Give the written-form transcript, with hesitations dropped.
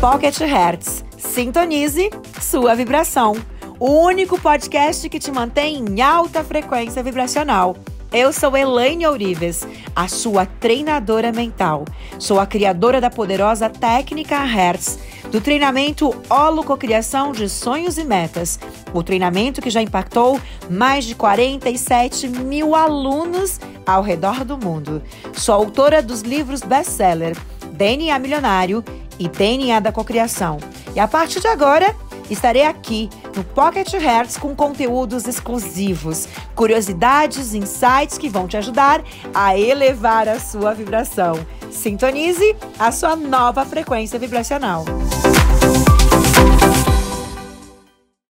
Pocket Hertz. Sintonize sua vibração. O único podcast que te mantém em alta frequência vibracional. Eu sou Elaine Ourives, a sua treinadora mental. Sou a criadora da poderosa técnica Hertz, do treinamento Holococriação de Sonhos e Metas. O treinamento que já impactou mais de 47 mil alunos ao redor do mundo. Sou autora dos livros best-seller DNA Milionário e DNA da Cocriação. E a partir de agora, estarei aqui no Pocket Hertz com conteúdos exclusivos, curiosidades, insights que vão te ajudar a elevar a sua vibração. Sintonize a sua nova frequência vibracional.